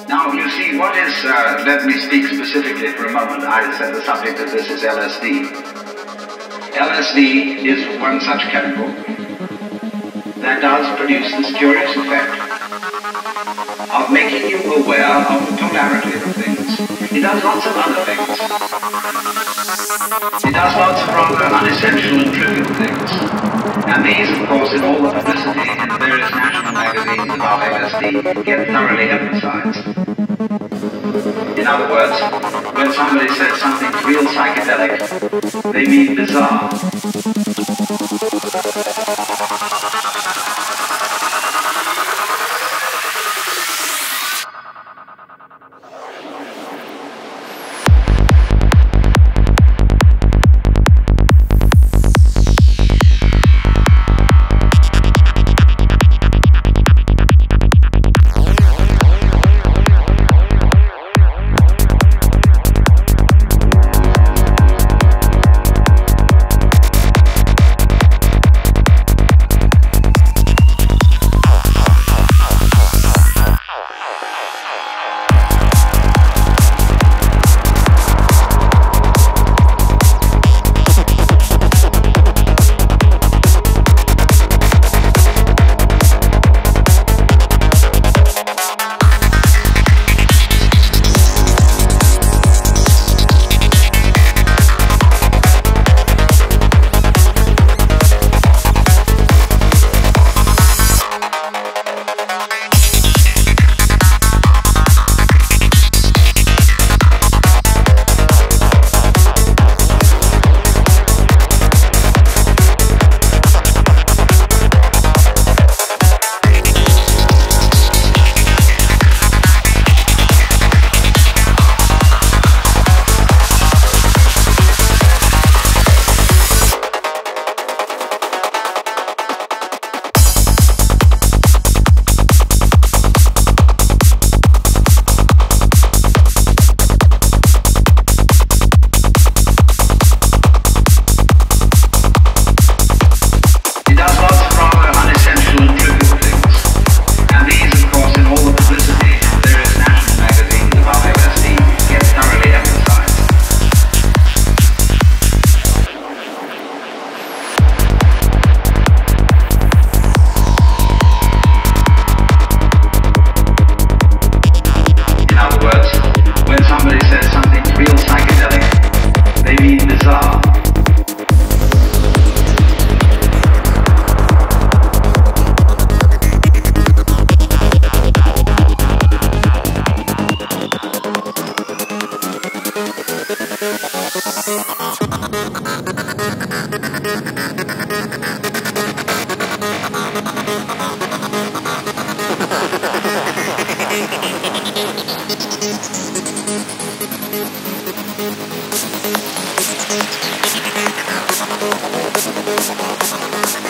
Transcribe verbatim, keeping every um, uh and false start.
Now, you see, what is, uh, let me speak specifically for a moment. I said the subject of this is L S D. L S D is one such chemical that does produce this curious effect of making you aware of the totality of things. It does lots of other things. It does lots of rather unessential and trivial things. And these, of course, in all the publicity in the various national magazines about L S D, get thoroughly emphasized. In other words, when somebody says something's real psychedelic, they mean bizarre. Thank you.